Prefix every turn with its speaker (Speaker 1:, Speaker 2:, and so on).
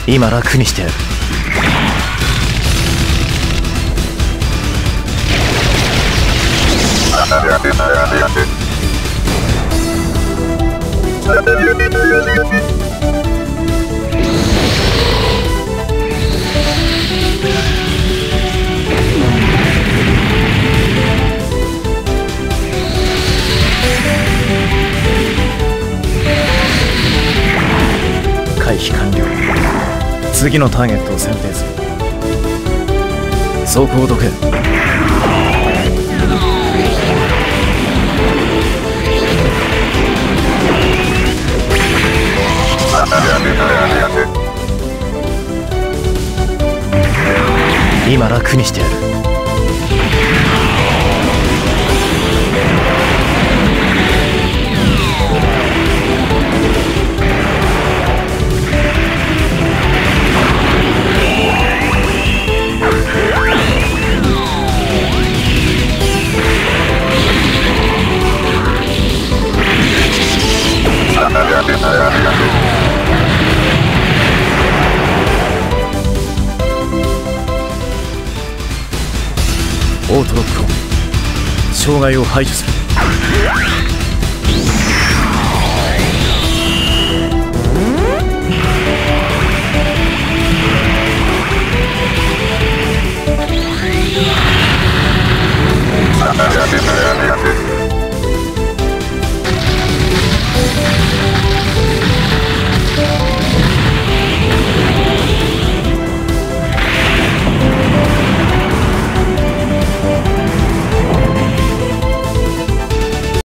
Speaker 1: 今楽にしてやる。回避完了。次のターゲットを選定する。走行どけ。今楽にしてやる。オートロックオン。障害を排除する。